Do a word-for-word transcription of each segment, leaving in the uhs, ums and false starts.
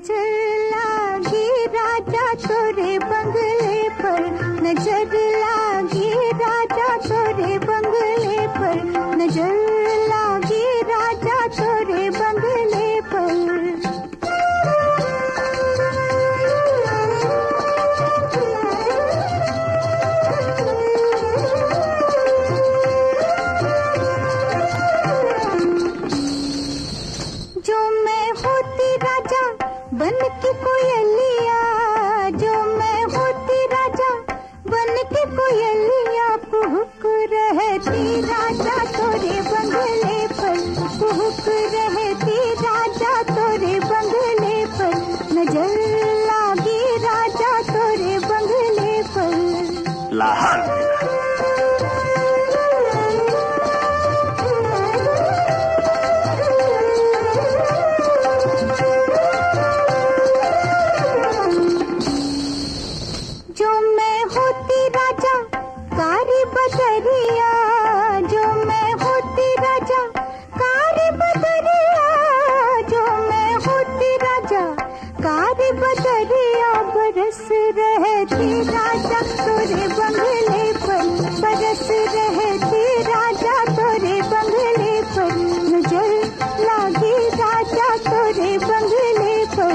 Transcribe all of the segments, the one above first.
नजर लागी राजा तोरे बंगले पर, नजर लागी राजा तोरे बंगले पर, नजर लागी राजा तोरे बंगले पर। जो मैं होती राजा बन के कोयलिया, जो मैं होती राजा बन के कोयलिया, कुहुक रहती राजा तोरे बंगले पर, कुहुक रहती राजा तोरे बंगले पर, नजर लागी राजा तोरे बंगले पर। लाहौर बदरिया, जो मैं होती राजा कारी बदरिया, जो मैं होती राजा कारी बदरिया, बरस रहती राजा तोरे बंगले पर, बरस रहती राजा तोरे बंगले पर, नजर लागी राजा तोरे बंगले पर।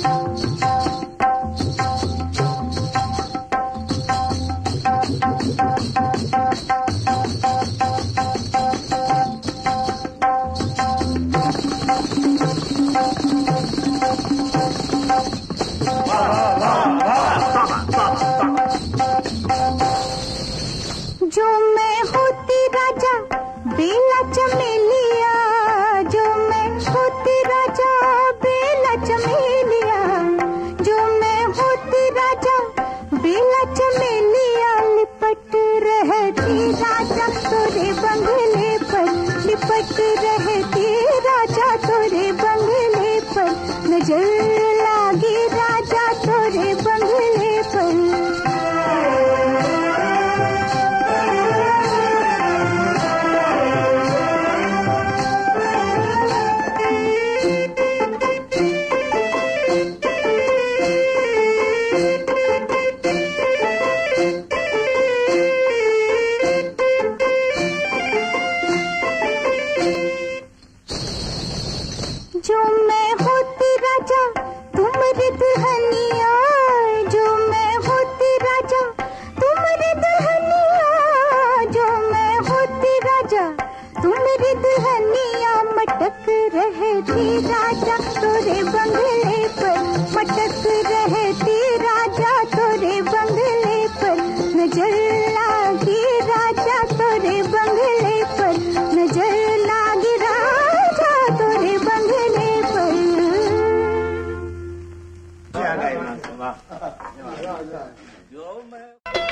जो मैं होती राजा बेला चमेलिया, जो मैं होती राजा बेला चमेलिया, जो मैं होती राजा बेला चमेलिया, लिपट रहती राजा तोरे बंगले पर, लिपट रहती राजा तोरे बंगले पर, नजर लागी राजा तोरे बंगले पर। जो मैं होती राजा तुम्हारी दुल्हनिया, जो मैं होती राजा तुम्हारी दुल्हनिया, जो मैं होती राजा तुम्हारी दुल्हनिया, मटक रहती राजा तोरे बंगले पर, मटक रहती राजा तोरे बंगले पर, नजर लागी राजा तोरे बंगले पर, नजर लागी राजा तोरे बंगले पर। जो मैं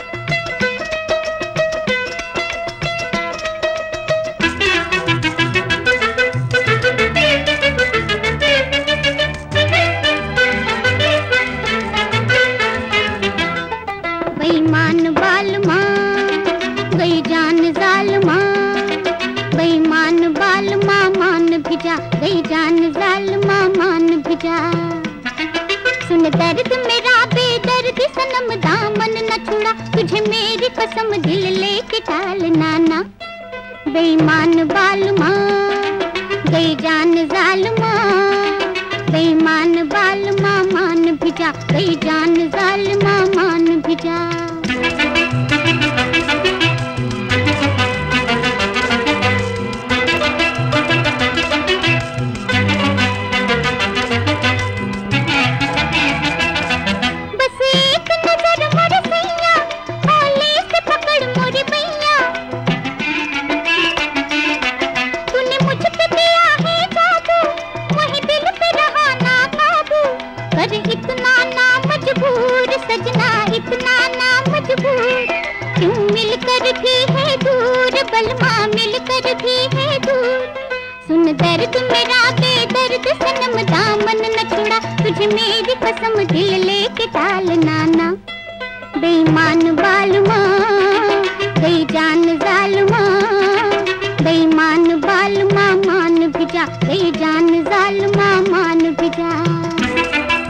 बेईमान बाल माँ गई जान जाल माँ, बेईमान बाल माँ मान भिजा, गई जान जाल माँ मान भिजा। सुन दर्द मेरा बेदर्द सनम, दामन न छुड़ा तुझे मेरी कसम, दिल लेके टाल नाना। बेईमान बाल माँ गई जान जाल माँ, बेईमान बाल माँ मान भिजा, गई जान जाल माँ मान भिजा। बस एक नजर मोर सैया, होले से पकड़ मोरी मैया, तूने मुझ पे दिया है जादू, वही दिल पे रहा ना काबू, कर इतना ना मजबूर सजना, इतना ना मजबूर, क्यों मिलकर भी है दूर, बलमा मिलकर भी है दूर। सुन दर्द मेरा बेदर्द सनम, दामन न छुड़ा तुझे मेरी कसम, दिल लेके टाल नाना। बेईमान बाल माँ गई जान जाल माँ, बेईमान बाल माँ मान भिजा, गई जान जाल माँ मान भिजा।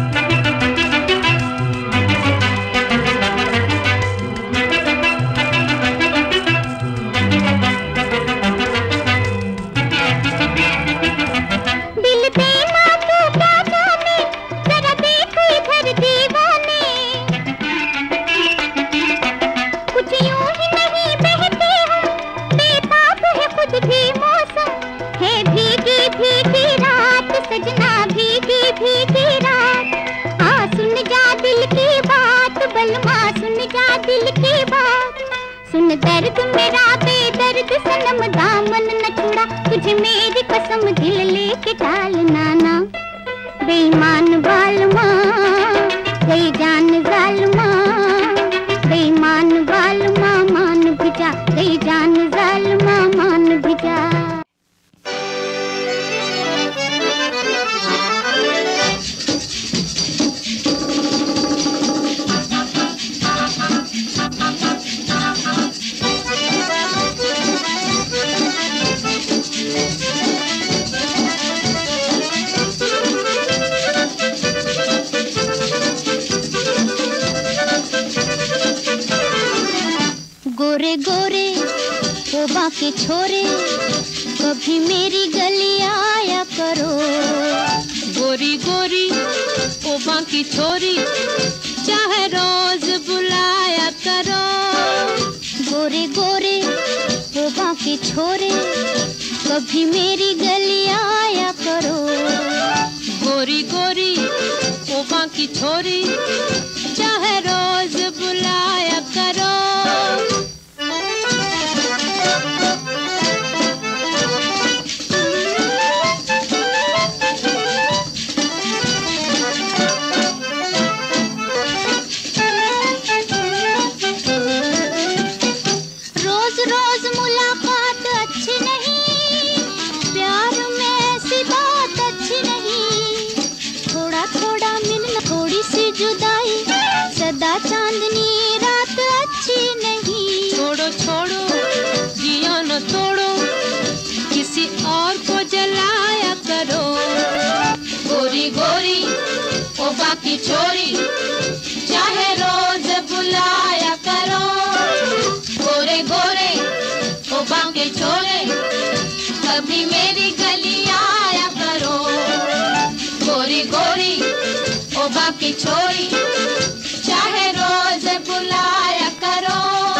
हाँ सुन जा दिल की बात, सुन दर्द मेरा बेदर्द सनम, दामन न छुड़ा तुझे मेरी कसम, दिल लेके डालना ना। बेईमान बालमा गई जान जालमा, बेईमान बालमा मान भी जा, गई जान जालमा मान भी जा। गोरे गोरे ओबा के छोरे, कभी मेरी गली आया करो। गोरी गोरी ओबा की छोरी, चाहे रोज बुलाया करो। गोरे गोरे ओबा के छोरे, कभी मेरी गली आया करो। गोरी गोरी ओबा की छोरी, चाहे रोज बुलाया करो। रोज रोज मुलाकात अच्छी नहीं, प्यार में ऐसी बात अच्छी नहीं। थोड़ा थोड़ा मिलना थोड़ी सी जुदाई, सदा चांदनी रात अच्छी नहीं। छोड़ो छोड़ो जिया न तोड़ो, किसी और को जलाया करो। गोरी गोरी ओबा की छोरी, चाहे रोज बुलाया करो। गोरे गोरे ओबा के छोरे, कभी मेरी गली आया करो। गोरी गोरी ओबा की छोरी, चाहे रोज बुलाया करो।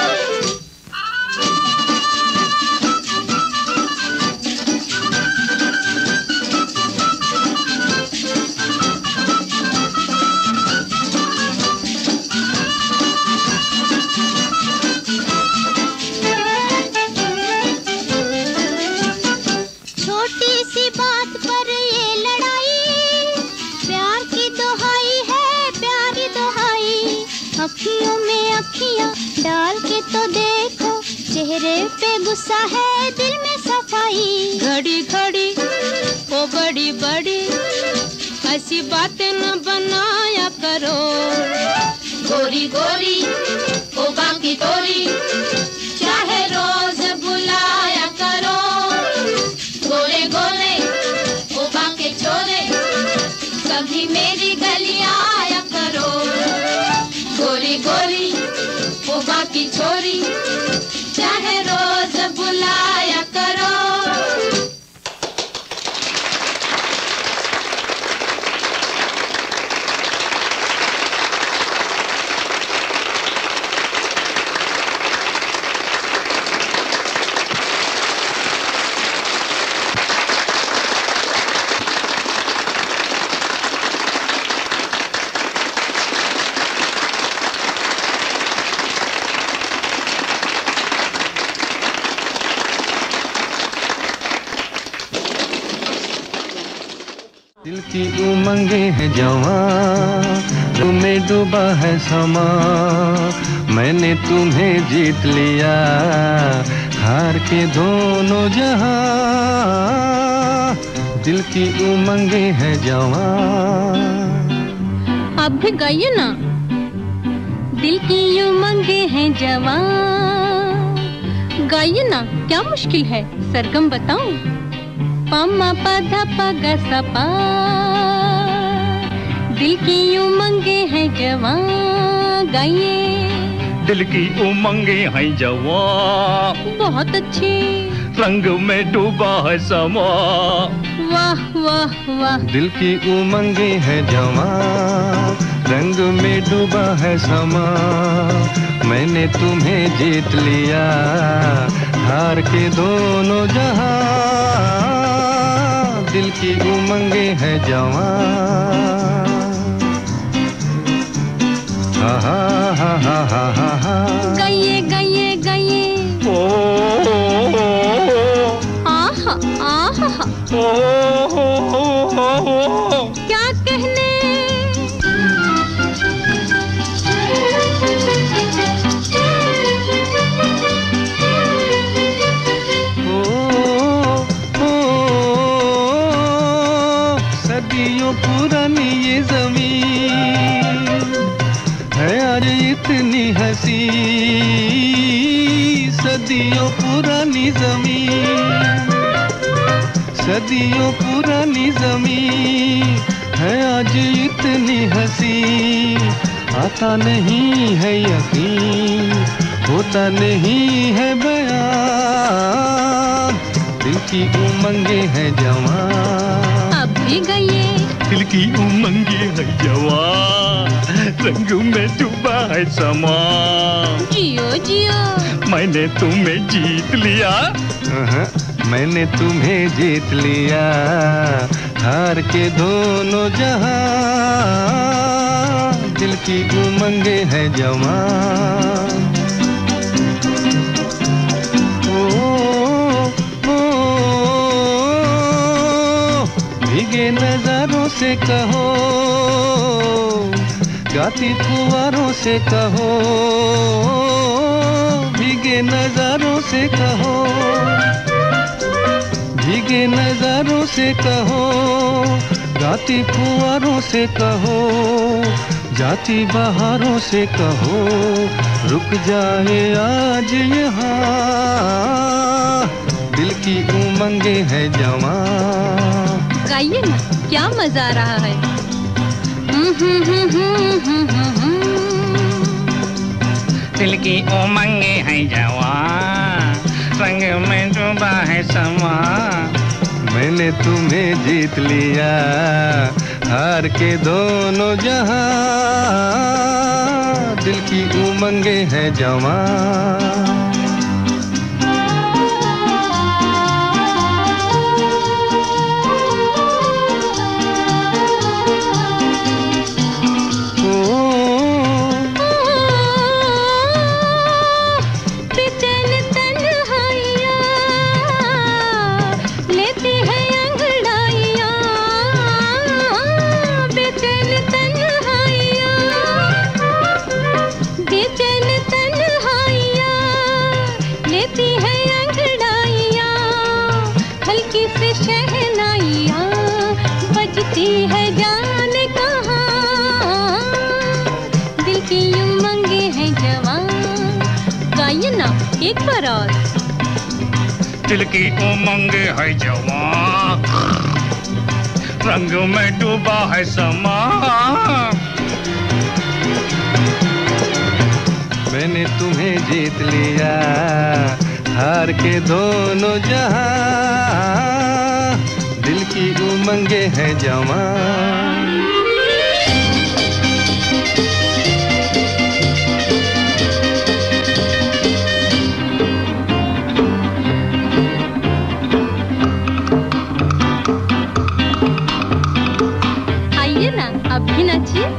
छोटी सी बात पर ये लड़ाई, प्यार की दोहाई है प्यारी दोहाई। अखियों में अखियां डाल के तो देखो, चेहरे पे गुस्सा है दिल में सफाई। घड़ी घड़ी ओ बड़ी बड़ी, ऐसी बातें न बनाया करो। गोरी गोरी ओबा की तोरी, चाहे रोज बुलाया करो। गोरे गोरे ओबा के छोरे, कभी मेरी गली आया करो। गोरी गोरी ओबा की छोरी, चाहे रोज बुलाया करो। दिल की उमंगे है जवां, तुम्हें डूबा है समा। मैंने तुम्हें जीत लिया, हार के दोनों जहां। दिल की उमंगे है जवां। आप भी गाइए ना। दिल की उमंगे हैं जवां, गाइए ना, क्या मुश्किल है, सरगम बताऊं। पमा पधा पगा सपा, दिल की उमंगे हैं जवां, गाइए। दिल की उमंगे हैं जवां, बहुत अच्छी। रंग में डूबा है समा। वाह वाह वाह। दिल की उमंगे है जवां, रंग में डूबा है समा। मैंने तुम्हें जीत लिया, हार के दोनों जहां। दिल की उमंगे है जवां। हा हा हा हा हा हा हा गये गये गये ओ आहा आहा ओ क्या कहने सदियों पुरानी ये जमीन है आज इतनी हसी, सदियों पुरानी जमीन, सदियों पुरानी जमीन है आज इतनी हसी। आता नहीं है यकीन, होता नहीं है बयान, दिल की उमंगे हैं जवान। अब भी गए दिल की उमंगे है जवान, रंग में डूबा है समा। जियो जियो मैंने तुम्हें जीत लिया, मैंने तुम्हें जीत लिया, हार के दोनों जहां, दिल की उमंगे है जवान। भीगे नजारों से कहो, गाती फुवारों से कहो, भीगे नजारों से कहो, भीगे नजारों से कहो, गाती फुवारों से कहो, जाती बहारों से कहो, रुक जाए आज यहाँ, दिल की उमंगे है जवान। गाइए ना, क्या मजा आ रहा है। दिल की उमंगे है जवान, रंग में डूबा है समा। मैंने तुम्हें जीत लिया, हार के दोनों जहां, दिल की उमंगे है जवान। है जाने कहाँ, दिल की उमंगे हैं जवान। गाइए ना एक बार और। दिल की उमंगे है जवान, रंग में डूबा है समा। मैंने तुम्हें जीत लिया, हार के दोनों जहां, दिल की उमंगे है जवान। आइए ना, अब भी नाचिए।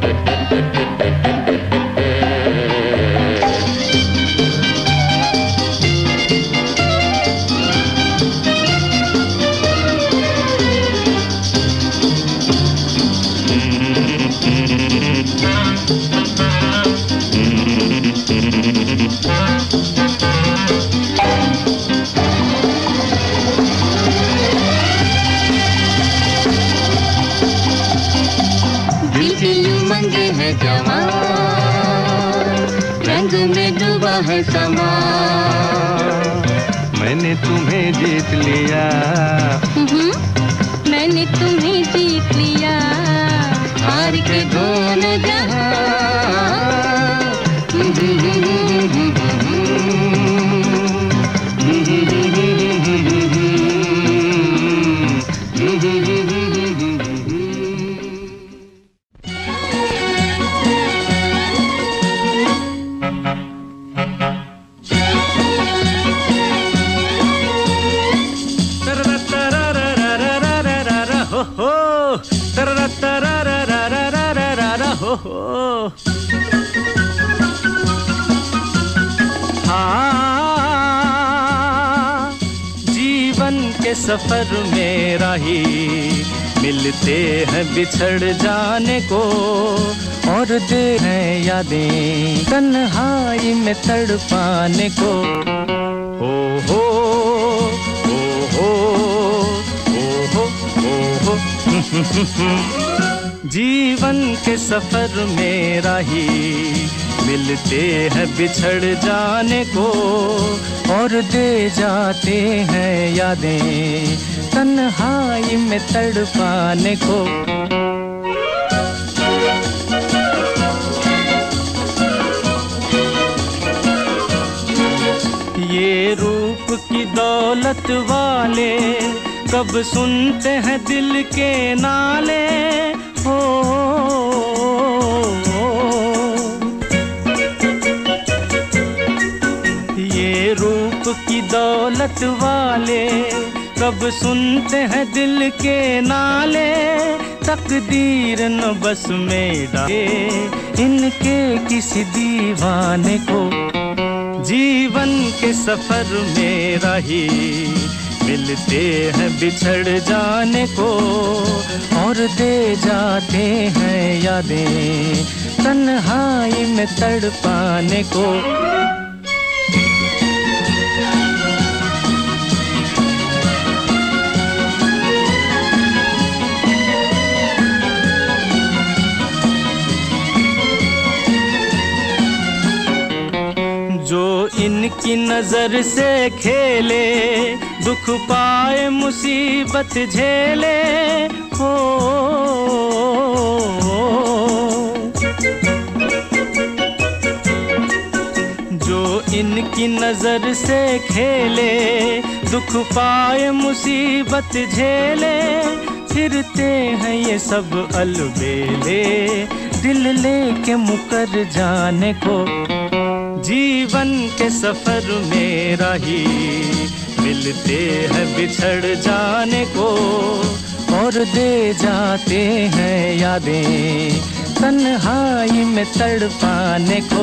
दिल की उमंगे है जवान, रंग में डूबा है समा। मैंने तुम्हें जीत लिया, मैंने तुम्हें जीत लिया, हार के दोनों जहां। के सफर में राही मिलते हैं बिछड़ जाने को, और दे हैं यादें तन्हाई में तड़पाने को। ओ हो ओ हो ओ हो ओ हो जीवन के सफर में राही मिलते हैं बिछड़ जाने को, और दे जाते हैं यादें तन्हाई में तड़पाने को। ये रूप की दौलत वाले कब सुनते हैं दिल के नाले, हो ये रूप की दौलत वाले कब सुनते हैं दिल के नाले। तकदीर न बस में डाले इनके किसी दीवाने को। जीवन के सफर में राही मिलते हैं बिछड़ जाने को, और दे जाते हैं यादें तन्हाई में तड़पाने को। जो इनकी नजर से खेले दुख पाए मुसीबत झेले, हो जो इनकी नजर से खेले दुख पाए मुसीबत झेले। फिरते हैं ये सब अलबेले दिल लेके मुकर जाने को। जीवन के सफर में राही मिलते हैं बिछड़ जाने को, और दे जाते हैं यादें तन्हाई में तड़पाने को।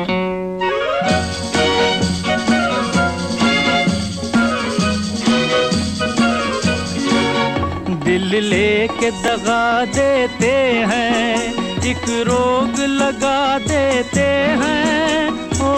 दिल लेके दगा देते हैं, एक रोग लगा देते हैं, ओ,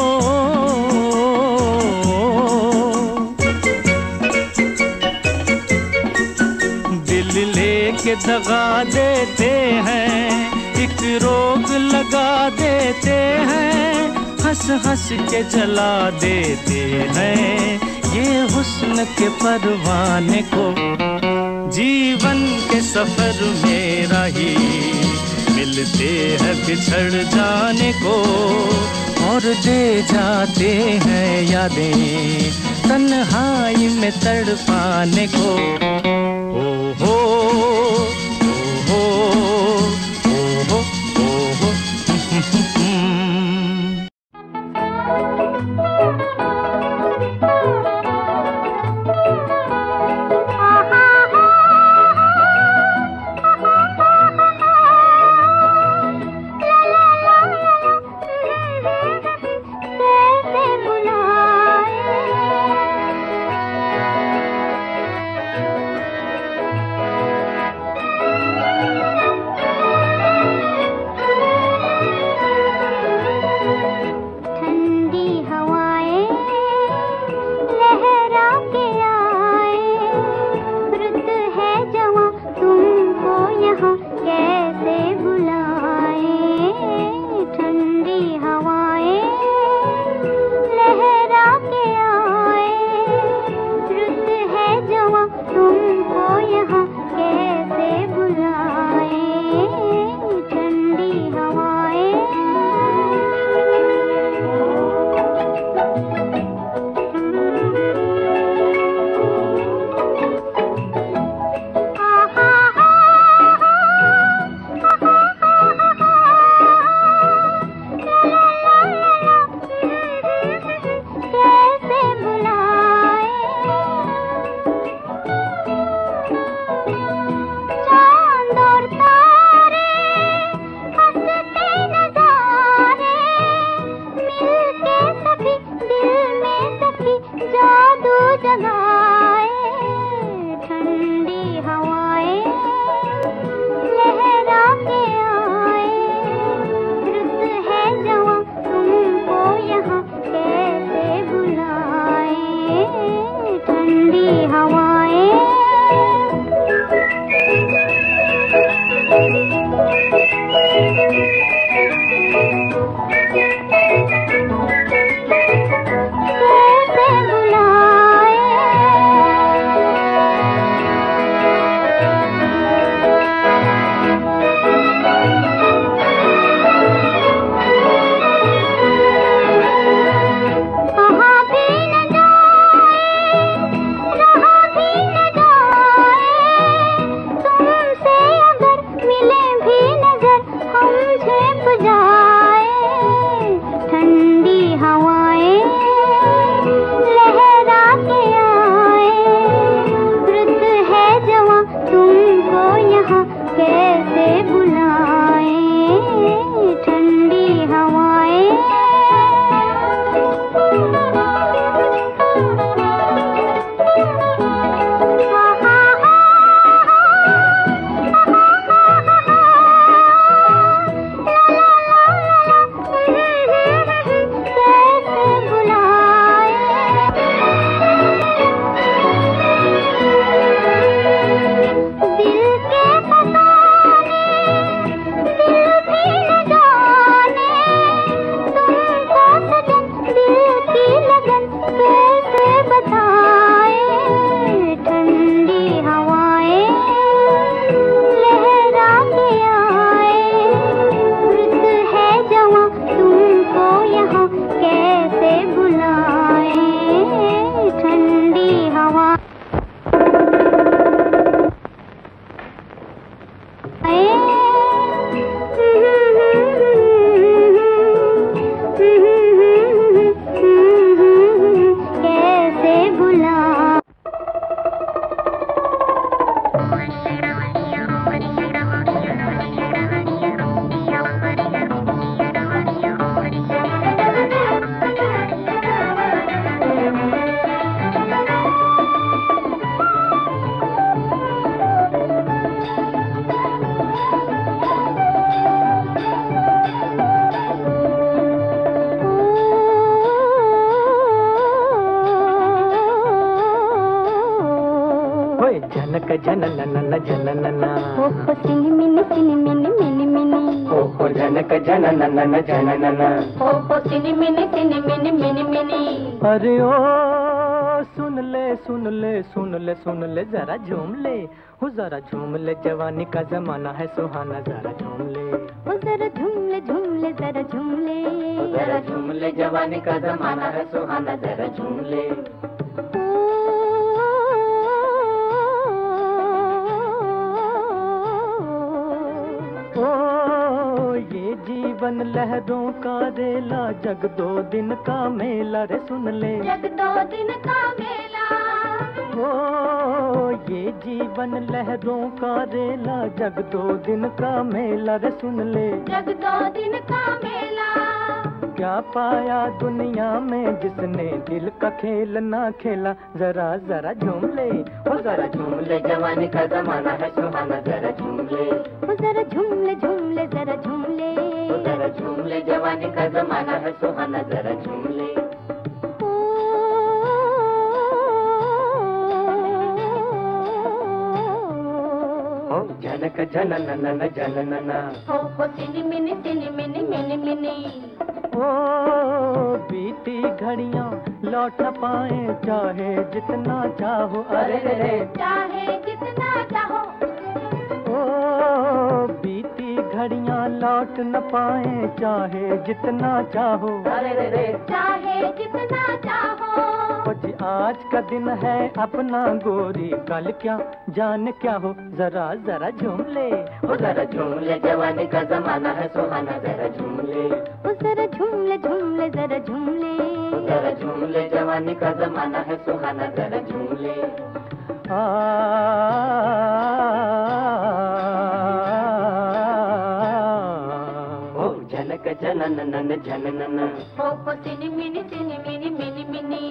दिल लेके दगा देते हैं, एक रोग लगा देते हैं, हंस हंस के जला देते हैं ये हुस्न के परवाने को। जीवन के सफर में राही मिलते हैं बिछड़ जाने को, और दे जाते हैं यादें तन्हाई में तड़पाने को। ओ हो ओ हो ओ हो ओ हो जनक जननन जननन ओ हो सिनी मिनी सिनी मिनी मिनी मिनी ओ हो जनक जननन जननन ओ हो सिनी मिनी सिनी मिनी मिनी मिनी। अरे ओ सुन ले सुन ले सुन ले सुन ले जरा झूम ले, हो जरा झूम ले, जवानी का जमाना है सुहाना, जरा झूम ले, ओ जरा झूम ले झूम ले जरा झूम ले, जरा झूम ले, जवानी का जमाना है सुहाना, जरा झूम ले। ओ ये जीवन लहरों का रेला, जग दो दिन का मेला रे सुन ले, जग दो दिन का मेला। ओ ये जीवन लहरों का रेला, जग दो दिन का मेला रे सुन ले, जग दो दिन का मेला। क्या पाया दुनिया में जिसने दिल का खेल ना खेला, जरा जरा झूम ले, ओ जरा झूम ले, जवानी का जमाना है सुहाना, जरा झूम ले, ओ जरा झूम ले झूम ले जरा झूम ले, ओ जरा झूम ले, जवानी का जमाना है सुहाना, जरा झूम ले। ओ जनक जननन जननन हो हो सिनी मिनी सिनी मिनी मिनी मिनी। ओ बीती घड़ियां लौट न पाए, चाहे जितना चाहो, अरे रे चाहे जितना चाहो। ओ बीती घड़ियां लौट न पाए, चाहे जितना चाहो, अरे रे चाहे जितना चाहो। जी आज का दिन है अपना गोरी, कल क्या जाने क्या हो, जरा जरा झूम ले, ओ जरा झूम ले, जवानी का जमाना है सुहाना, जरा झूम ले, ओ जरा झूम ले झूम ले जरा झूम ले, ओ जरा झूम ले, जवानी का जमाना है सुहाना, जरा झूम ले। आ ओ जनक जननन जननन हो हो सिनी मिनी सिनी मिनी मिनी मिनी।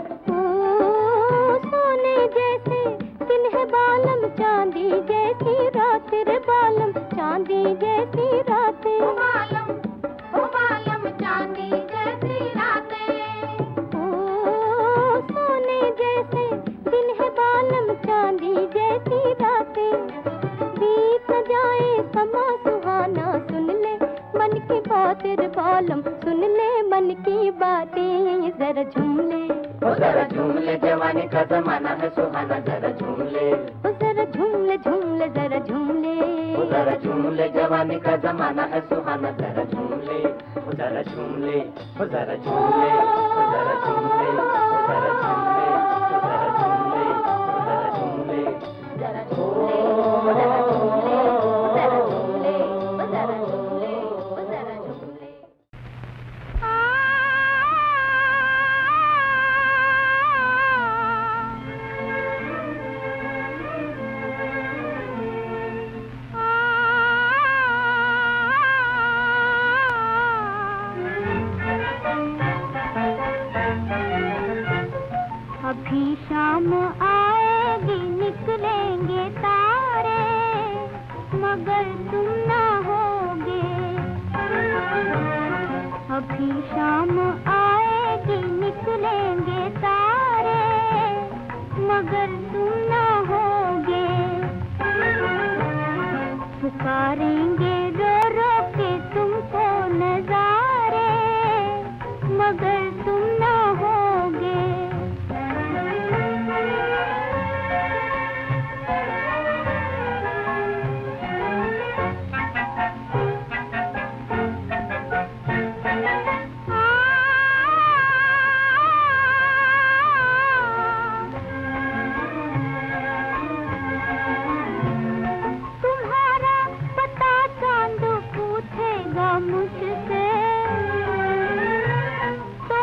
सोने जैसे दिन है बालम, चांदी जैसी रात रे बालम, चांदी जैसी रातें, ओ बालम ओ बालम चांदी जैसी रातें। ओ सोने जैसे दिन है बालम, चांदी जैसी रातें, बीत न जाए समा सुहाना, सुन ले मन की बात रे बालम, सुन ले मन की बातें, जरा झूम ले, ओ जरा झूम ले, जवानी का जमाना है सुहाना, जरा झूम ले, ओ जरा झूम ले झूम ले जरा झूम ले, ओ जरा झूम ले, जवानी का जमाना है सुहाना, जरा झूम ले, ओ जरा झूम ले, ओ जरा झूम ले, ओ जरा झूम ले, ओ जरा झूम ले, ओ जरा झूम ले, ओ जरा झूम ले, जरा झूम ले, ओ जरा झूम ले, ओ जरा झूम ले, ओ जरा झूम ले, ओ जरा झूम ले। अभी शाम आएगी निकलेंगे तारे, मगर तुम ना होगे। अभी शाम आएगी निकलेंगे तारे, मगर तुम ना होगे। पुकारेंगे रो रो के तुमको नजारे, मगर तुम ना होगे। मुझसे तो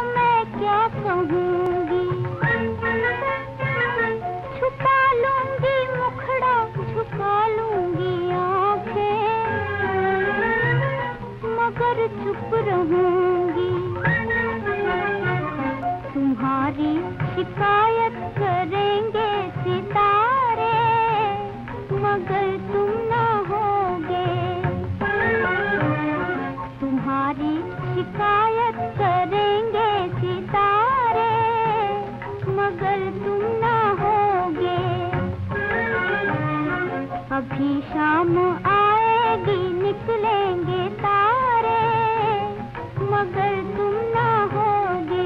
अभी शाम आएगी निकलेंगे तारे, मगर तुम ना होगे।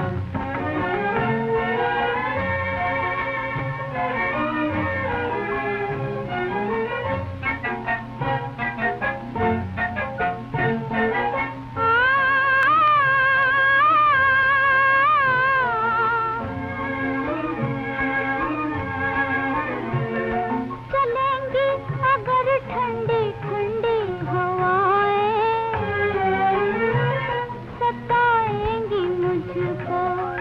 चलेंगी अगर ठंडी ठंडी हवाएं, सताएंगी मुझको।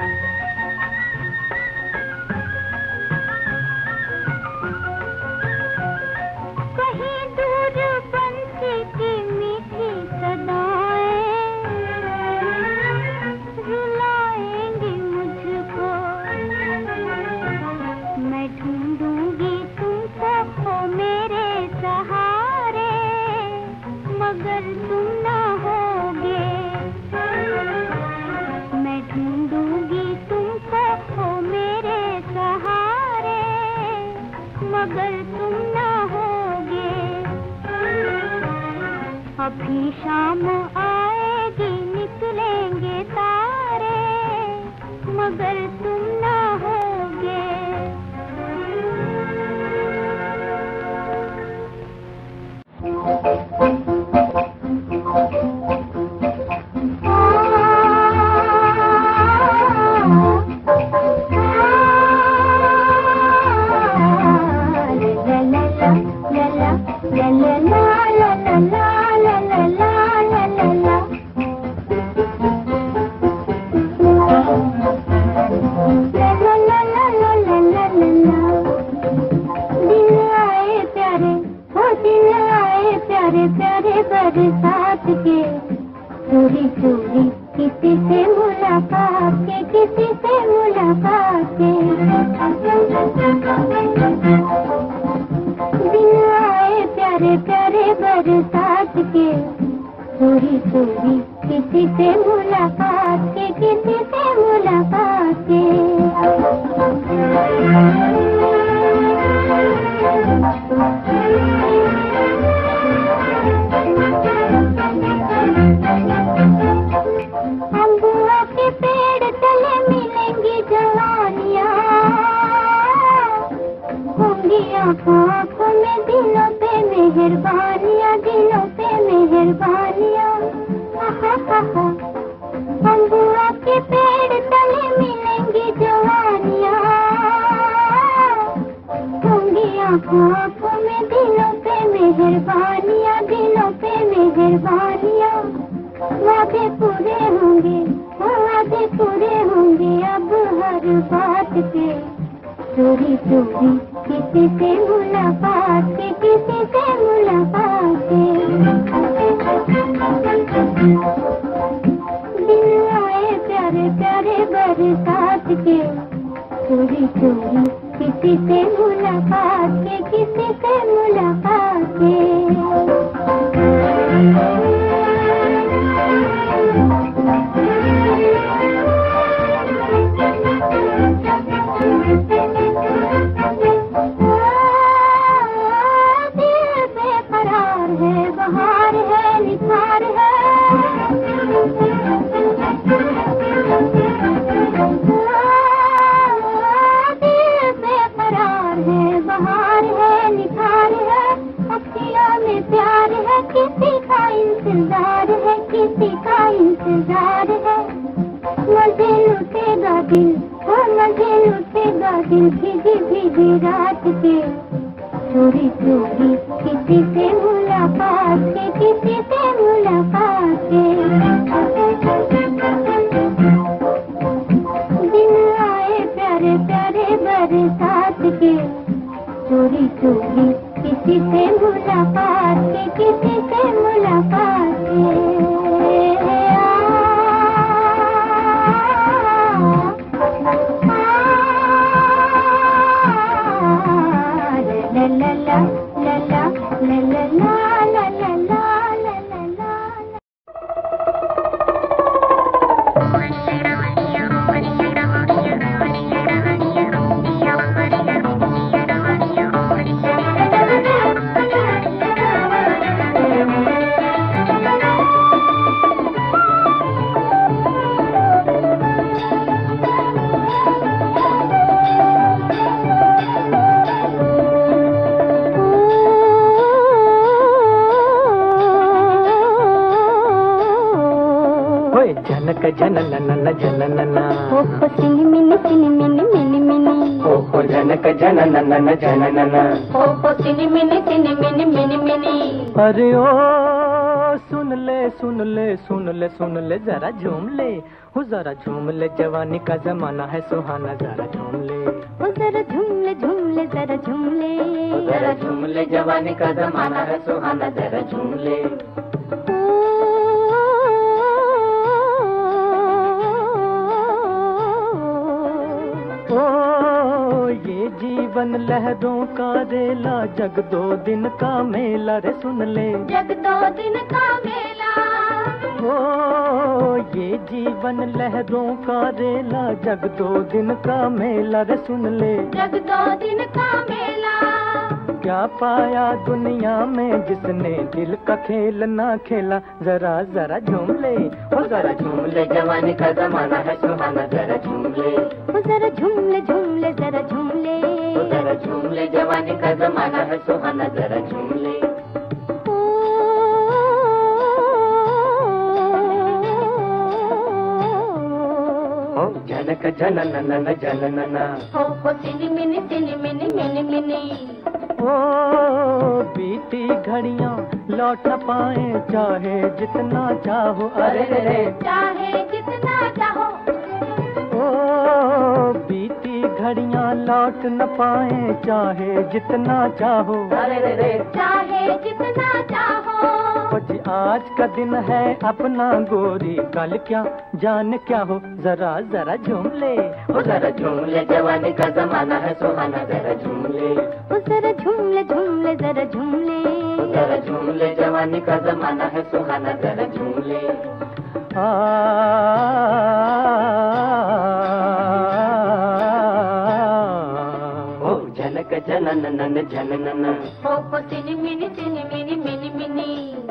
कहीं दूर बंसी की मीठी सदाएं, रुलाएंगी मुझको। मैं ढूंढूंगी तुमको हो मेरे सहारे, मगर तुम ना होगे। मैं ढूंढूंगी तुमको हो मेरे सहारे, मगर तुम ना होगे। अभी शाम आएगी निकलेंगे तारे, मगर तुम ना होगे। बरसात के चोरी चोरी किसी से मुलाकात के, किसी से मुलाकात के। दिन आए प्यारे प्यारे बरसात के, चोरी चोरी किसी से मुलाकात के, किसी से मुलाकात के। अम्बुआ के पेड़ तले मिलेंगी जवानियाँ, होंगी आँखों आँखों में दिलों पे मेहरबानियाँ, दिलों पे मेहरबानियाँ। अम्बुआ के पेड़ तले मिलेंगी जवानियाँ, होंगी आँखों आँखों में दिलों पे मेहरबानियाँ, दिलों पे मेहरबानियाँ। वादे पूरे होंगे, वादे पूरे होंगे अब हर बात के। चोरी चोरी किसी से मुलाकात के, किसी से मुलाकात के। दिन आए प्यारे प्यारे बरसात के, चोरी चोरी किसी से मुलाकात के, किसी से मुलाकात के। किसी का इंतजार है, किसी का इंतजार है। मजे लुटेगा दिल, वो मजे लुटेगा दिल भीगी भीगी रात के। चोरी चोरी किसी से मुलाकात के, किसी से मुलाकात के। दिन आए प्यारे प्यारे बरसात के, चोरी चोरी किसी से मुलाकात के, किसी से मुलाकात के। ला ला ला ला ला ला ला ला ला ला ला। Thank you. जननन जननन ओ हो सिनी मिनी सिनी मिनी मिनी मिनी ओ हो जनक जननन जननन हो हो सिनी मिनी सिनी मिनी मिनी मिनी। अरे ओ सुन ले सुन ले सुन ले सुन ले जरा झूम ले हो जरा झूम ले जवानी का जमाना है सुहाना जरा झूम ले ओ जरा झूम ले झूम ले जरा झूम ले जरा झूम ले जवानी का जमाना है सुहाना जरा झूम ले। ओ ये जीवन लहरों का रेला जग दो दिन का मेला रे सुन ले जग दो दिन का मेला। ओ ये जीवन लहरों का रेला जग दो दिन का मेला रे सुन ले जग दो दिन का मेला। क्या पाया दुनिया में जिसने दिल का खेल ना खेला जरा जरा झूम ले ओ जरा झूम ले जवानी का जमाना है सुहाना जरा झूम ले ओ जरा झूम ले झूम ले जरा झूम ले ओ जरा झूम ले जवानी का जमाना है सुहाना जरा झूम ले। ओ जनक जननन जननन हो हो सिनी मिनी सिनी मिनी मिनी मिनी। ओ बीती घड़ियां लौट न पाए चाहे जितना चाहो अरे रे रे चाहे जितना चाहो। ओ बीती घड़ियां लौट न पाए चाहे जितना चाहो अरे रे रे चाहे जितना चाहो। जी आज का दिन है अपना गोरी कल क्या जान क्या हो जरा जरा झूम ले ओ जरा झूम ले जवानी का जमाना है सुहाना जरा झूम ले ओ जरा झूम ले झूम ले जरा झूम ले जरा झूम ले जवानी का जमाना है सुहाना जरा झूम ले। आ ओ जनक जननन जननन हो हो सिनी मिनी सिनी मिनी मिनी मिनी।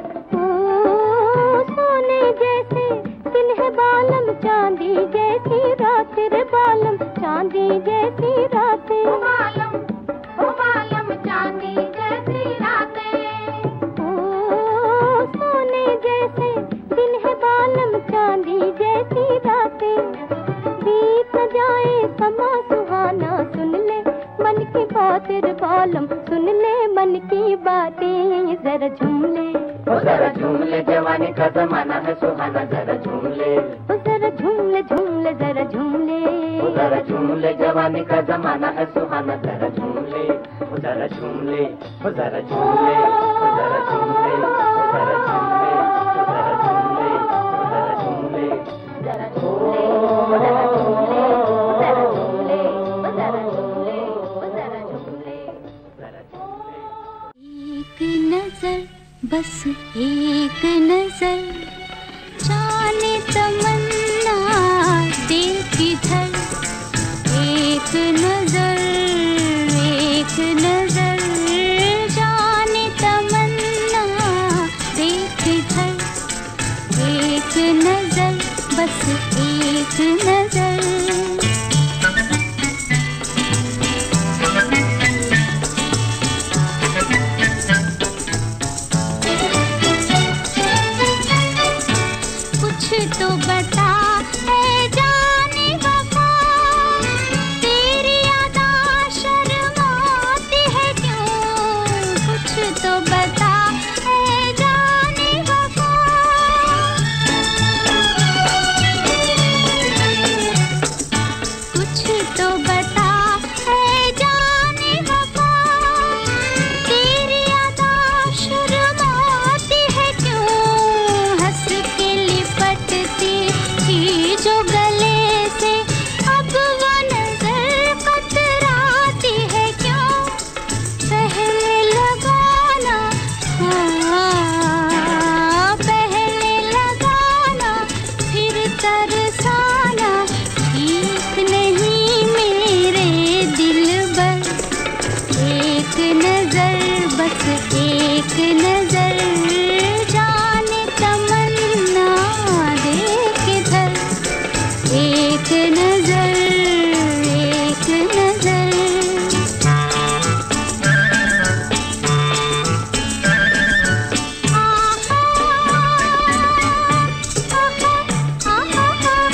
सोने जैसे दिन है बालम चांदी जैसी रात रे बालम चांदी जैसी रातें ओ बालम ओ बालम चांदी जैसी रातें। ओ सोने जैसे दिन है बालम चांदी जैसी रातें बीत न जाए समा सुहाना सुन ले मन की बात रे बालम सुन ले मन की बातें जरा झूम ले ओ जरा झूम ले जवानी का जमाना है सुहाना जरा झूम ले ओ जरा झूम ले झूम ले जरा झूम ले ओ जरा झूम ले जवानी का जमाना है सुहाना जरा झूम ले ओ जरा झूम ले ओ जरा झूम ले ओ जरा झूम ले ओ जरा झूम ले ओ जरा झूम ले ओ जरा झूम ले जरा झूम ले ओ जरा झूम ले ओ जरा झूम ले ओ जरा झूम ले ओ जरा झूम ले जरा झूम ले। एक नजर बस एक नजर जाने तमन्ना दिल किधर एक नजर एक नजर जाने तमन्ना दिल किधर एक नजर बस एक नजर। तो बता है जाने वफा तेरी अदा शर्माती है क्यों कुछ तो बता है जाने वफा कुछ तो बता है जाने वफा तेरी अदा शर्माती है क्यों हंस के लिपटती थी जो गले से अब वो नजर कतराती है क्यों पहले लगाना हाँ पहले लगाना फिर तरसाना ठीक नहीं मेरे दिलबर एक नजर बस एक नजर जाने तमन्ना देख इधर एक नजर एक नजर। आहा, आहा, आहा, आहा,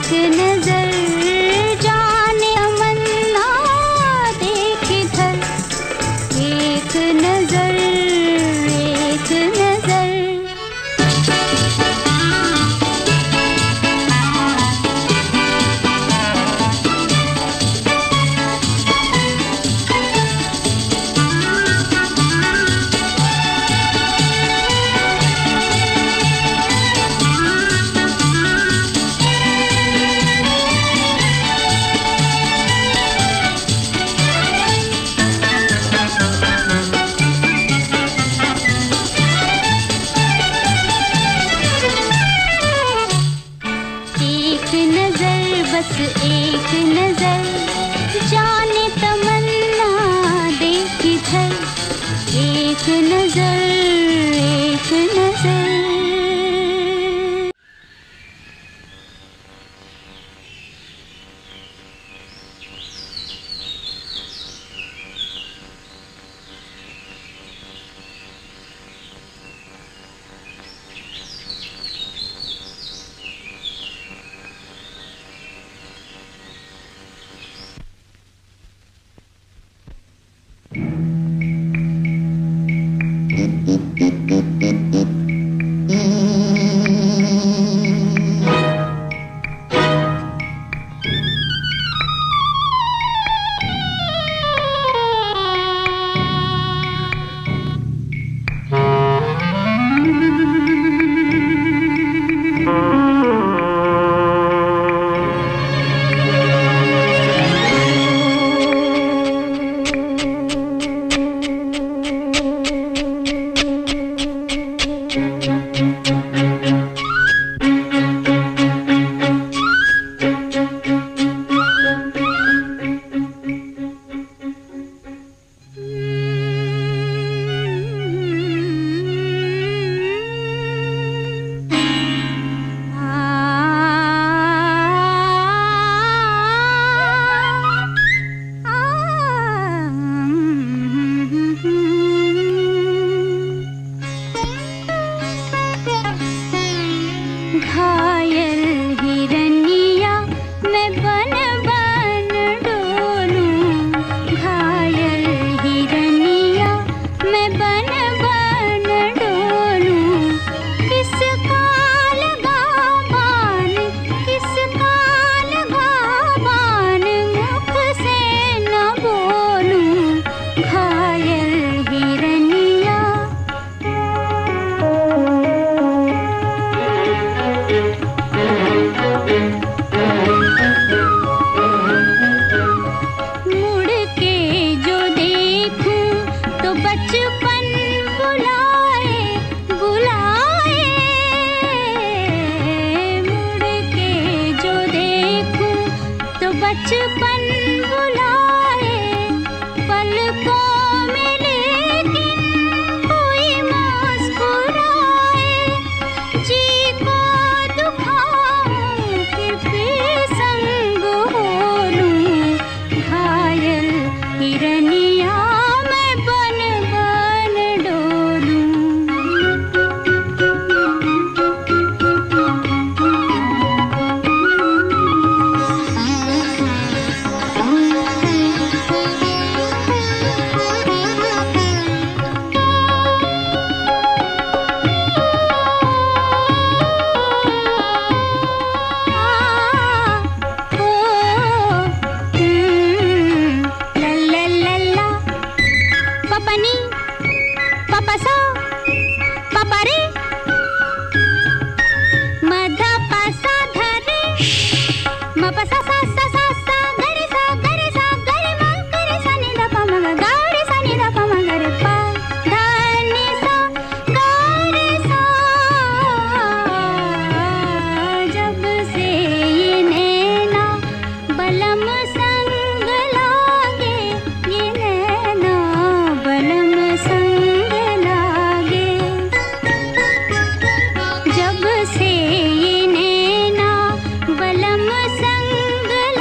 जब से ये नैना बलम संग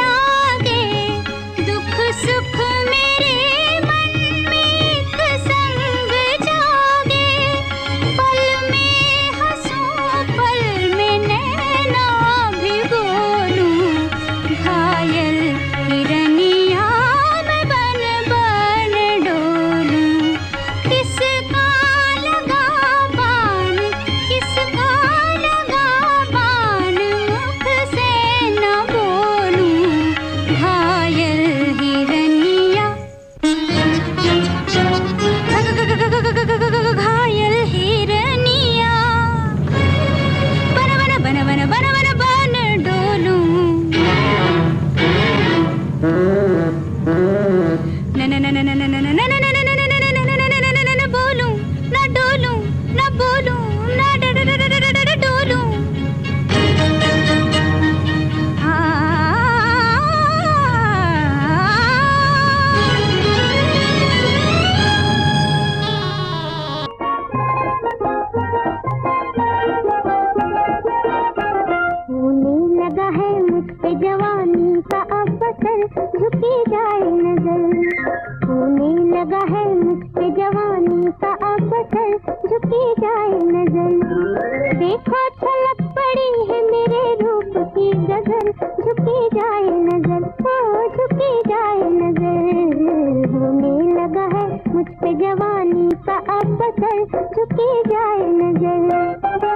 बदल झुकी जाए नजर। होने लगा है मुझ पे जवानी का अब असर झुकी जाए नजर। देखो छलक पड़ी है मेरे रूप की गजल झुकी जाए नजर। ओ झुकी जाए नजर। होने लगा है मुझ पे जवानी का अब असर झुकी जाए नजर।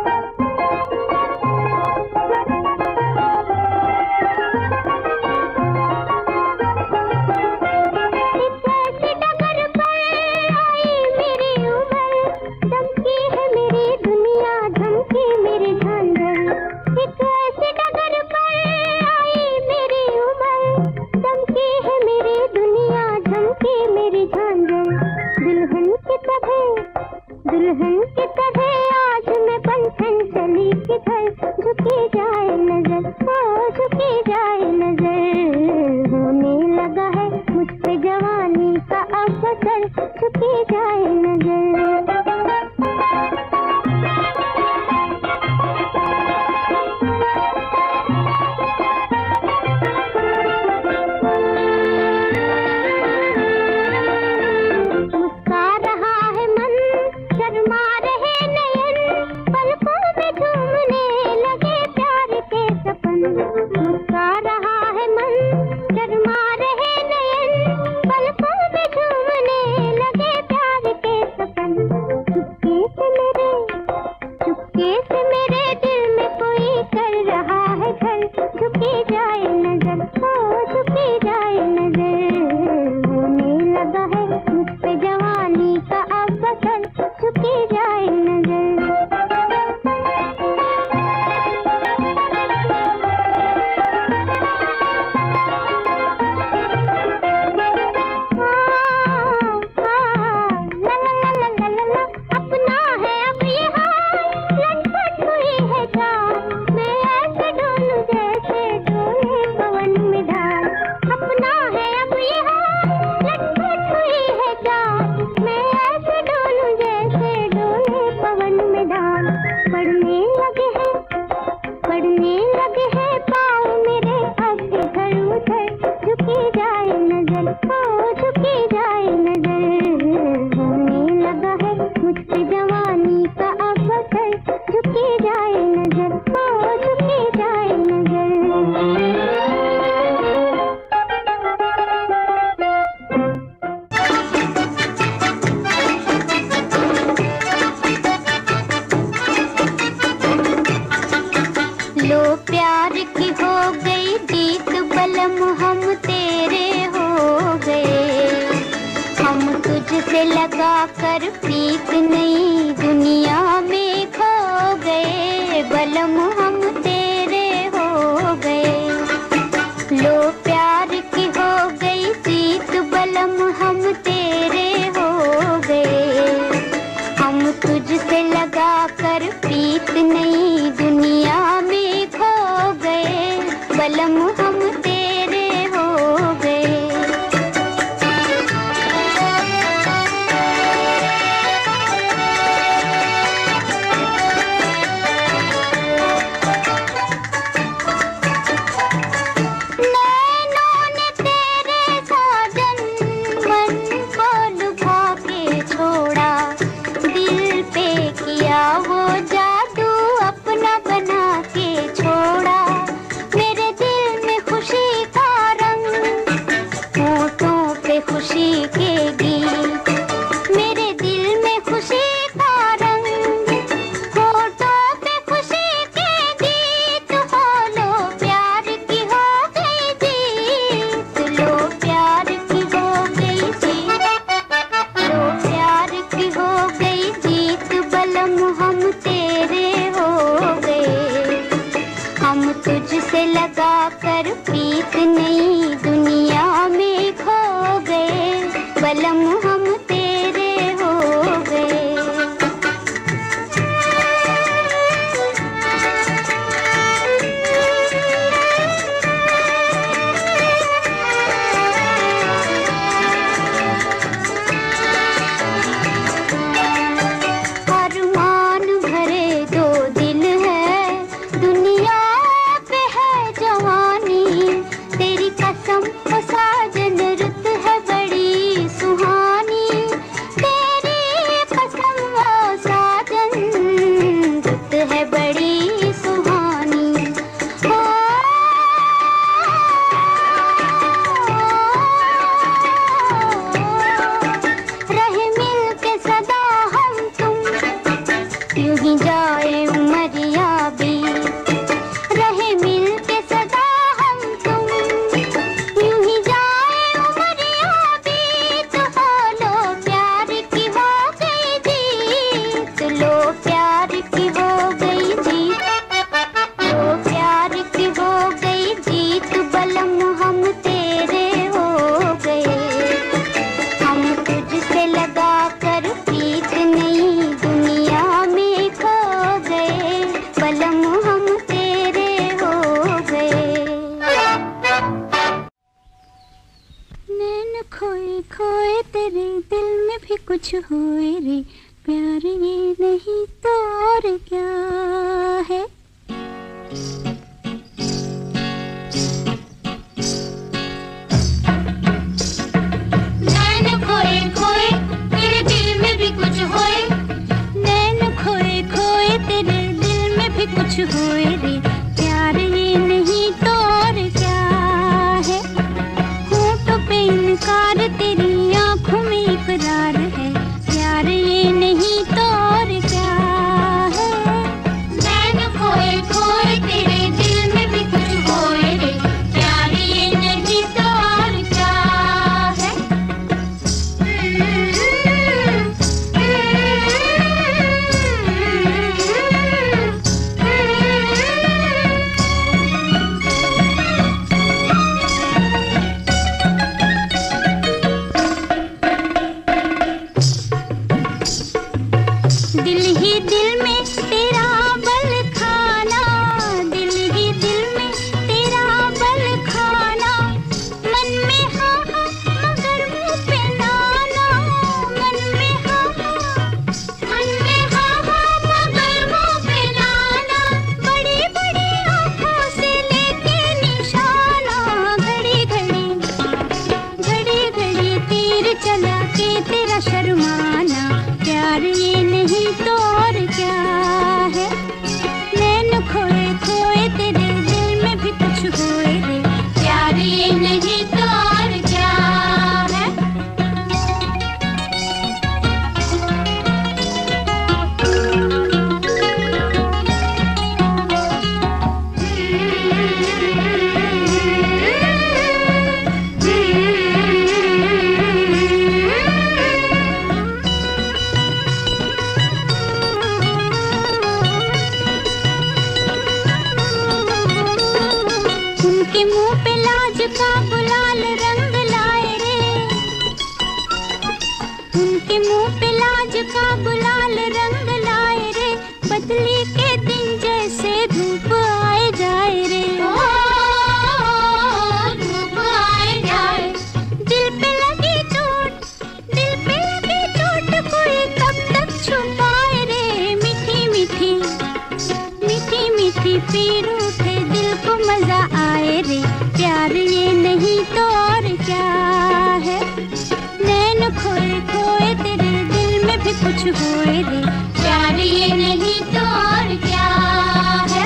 दुल्हन की तरह आज मैं बंधन चली किधर झुकी जाए नजर। ओ झुकी जाए नजर। होने लगा है मुझ पे जवानी का अब असर झुकी जाए नजर। तेरी ही जाए उमरिया बीत, रहे मिल के सदा हम तुम, यूं ही जाए उमरिया बीत। हो लो प्यार की हो गई जीत, लो प्यार की हो गई जीत, लो प्यार की हो गई जीत। बलम हम तेरे हो गए, हम तुझसे लगा कर प्रीत नई दुनिया में खो गए। बलम हम तेरे हो गए। नैन खोए खोए तेरे दिल में भी कुछ होए रे, प्यार ये नहीं तो और क्या है। नैन खोए खोए तेरे दिल में भी कुछ होए, नैन खोए खोए तेरे दिल में भी कुछ होए रे, प्यार ये नहीं तो और क्या है। होठों पे इनकार तेरी आंखों में इकरार है, प्यार ये नहीं तो और क्या है। नैन खोए खोए तेरे दिल में भी कुछ होए रे, प्यार ये नहीं तो और क्या है। दिल ही दिल में तेरा बल खाना, दिल ही दिल में तेरा बल खाना। मन में हाँ हाँ मगर मुँह पे नाना, मन में हाँ हाँ मन में हाँ हाँ मगर मुँह पे नाना। बड़ी बड़ी आँखों से लेके निशाना, घड़ी घड़ी घड़ी घड़ी तीर चला के तेरा शर्माना, प्यार ये नहीं तो और क्या है। नैन खोए खोए तेरे दिल में भी कुछ होए रे, प्यार ये नहीं तो और क्या है। उनके मुंह पे लाज का गुलाल रंग लाए रे, उनके मुंह पे लाज का गुलाल रंग लाए रे। बदली के दिन जैसे धूप आए जाए रे, धूप आए जाए। दिल पे लगी चोट, दिल पे लगी चोट कोई कब तक छुपाए रे। मीठी मीठी मीठी मीठी पीर उठे दिल को मजा आए रे, प्यार ये नहीं तो और क्या है। नैन खोए खोए तेरे दिल में भी कुछ होए रे, प्यार ये नहीं तो और क्या है।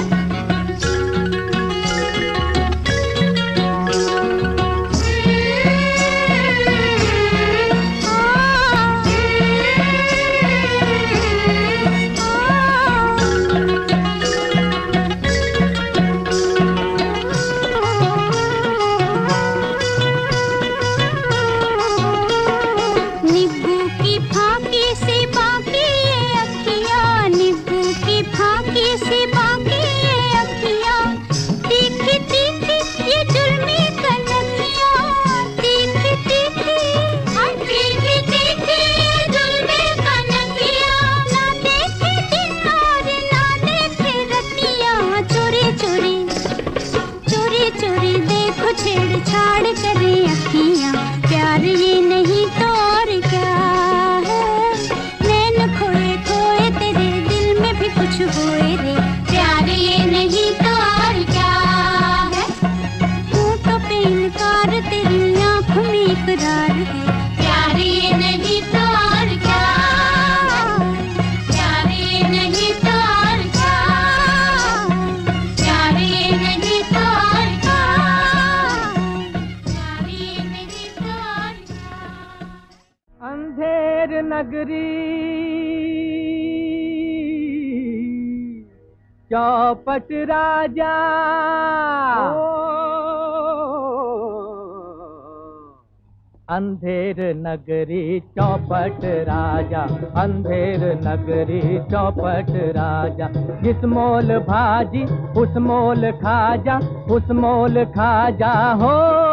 नींबू की फांकी से बाकी ये अखियाँ, नींबू की फांकी से बाकी ये अखियाँ। तीखी तीखी ये जुल्मी कनखियाँ, तीखी तीखी तीखी तीखी ये जुल्मी कनखियाँ। ना देखे दिन और ना देखे रतियाँ, चोरी चोरी चोरी चोरी देखो छेड़छाड़ करे अखियाँ, प्यार ये नहीं तो और क्या है। नैन खोए खोए तेरे दिल में भी कुछ होए रे, प्यार ये नहीं तो और क्या है। होठों पे इनकार तेरी आँखों में इकरार है, प्यार ये नहीं तो और क्या, प्यार ये नहीं तो और क्या, प्यार ये नहीं तो और क्या, प्यार ये नहीं तो और क्या। अंधेर नगरी चौपट राजा अंधेर नगरी चौपट राजा, अंधेर नगरी चौपट राजा। जिस मोल भाजी उस मोल खाजा, उस मोल खाजा हो।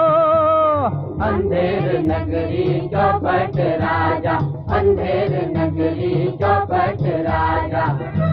अंधेर नगरी चौपट राजा, अंधेर नगरी चौपट राजा।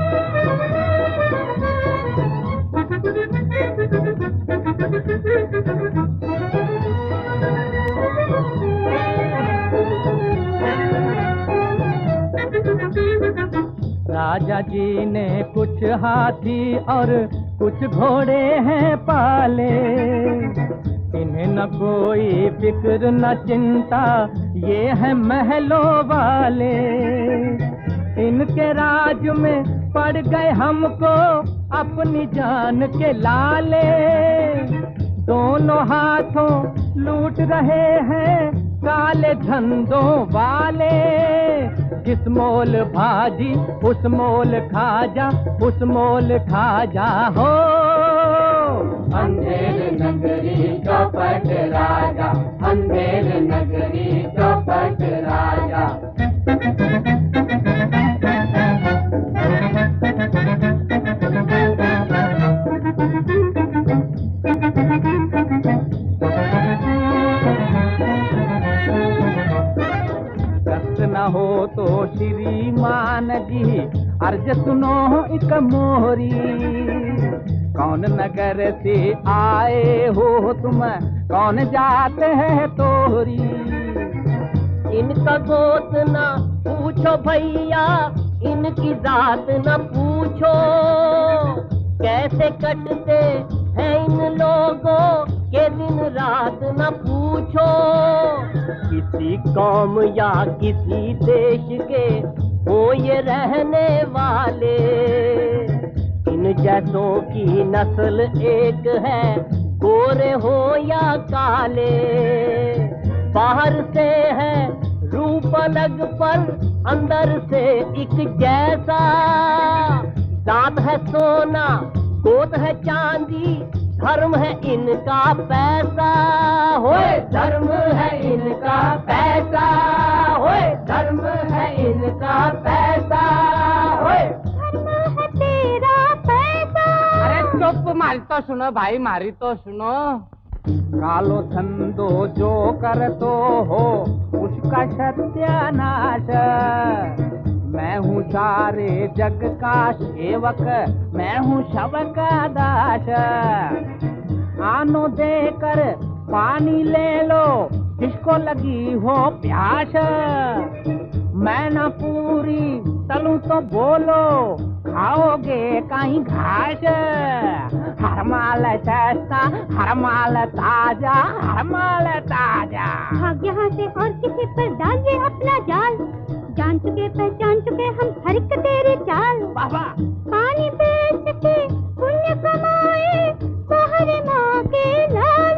राजा जी ने कुछ हाथी और कुछ घोड़े हैं पाले, इन्हें न कोई फिक्र न चिंता, ये है महलों वाले। इनके राज में पड़ गए हमको अपनी जान के लाले, दोनों हाथों लूट रहे हैं काले धंधों वाले। जिस मोल भाजी उस मोल खाजा, उस मोल खाजा हो। अंधेर नगरी चौपट राजा, अंधेर नगरी चौपट राजा। न हो तो श्रीमान जी अर्ज सुनो एक मोहरी, कौन नगर से आए हो तुम, कौन जाते हैं तोहरी। इनका गोत न पूछो भैया, इनकी जात न पूछो, कैसे कटते हैं इन लोगों के दिन रात न पूछो। किसी कौम या किसी देश के हो ये रहने वाले, इन जैसों की नस्ल एक है, गोरे हो या काले। बाहर से है रूप अलग पर अंदर से एक जैसा, दांत है सोना गोद है चांदी, धर्म है इनका पैसा होए, धर्म है इनका पैसा होए, धर्म है इनका पैसा होए। धर्म है तेरा पैसा। अरे चुप, मारी तो सुनो भाई, मारी तो सुनो। कालो धंधो जो कर तो हो उसका सत्यानाश, मैं हूँ सारे जग का सेवक, मैं हूँ सबका दास। आनो देकर पानी ले लो जिसको लगी हो प्यास, मैं न पूरी तलूं तो बोलो खाओगे कहीं घास। हर माल सस्ता, हर माल ताजा, हर माल ताजा। भाग यहाँ से और किसी पर डालिए अपना जाल, जान चुके पहचान चुके हम हर एक तेरी चाल। बाबा पानी बेच के पुण्य कमाए बाहर माँ के लाल।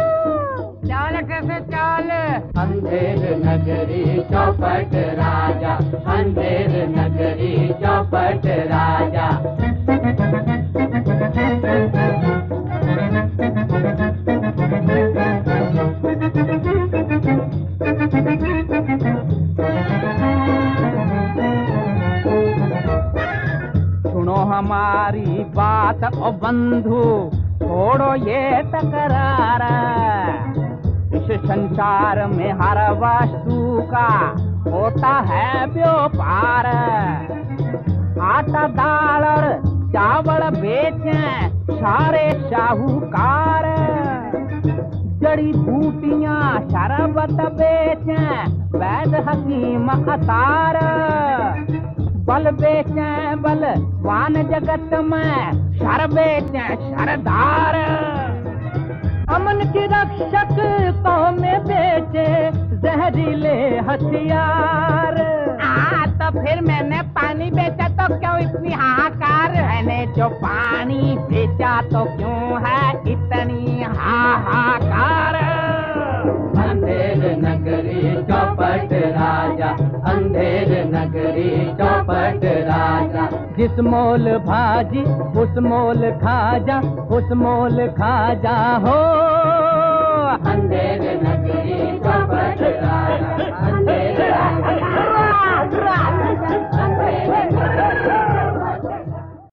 चाल कैसे चाल। अंधेर नगरी चौपट राजा, अंधेर नगरी चौपट राजा। सुनो हमारी बात ओ बंधु, छोड़ो ये तकरार। इस संसार में हर वस्तु का होता है व्यापार। आटा दाल और चावल बेचें सारे साहूकार, जड़ी बूटियां शरबत बेचें वैद हकीम अतार। बल बेचें बलवान जगत में, शर बेचें शरदार। अमन की रक्षक कौम में बेचे जहरीले हथियार। आ तो फिर मैंने पानी बेचा तो क्यों इतनी हाहाकार। मैंने जो पानी बेचा तो क्यों है इतनी हाहाकार। अंधेर नगरी चौपट राजा, अंधेर नगरी चौपट राजा। जिस मोल भाजी उस मोल खाजा, उस मोल खाजा हो। अंधेरे नगरी का बदलाना, अंधेरे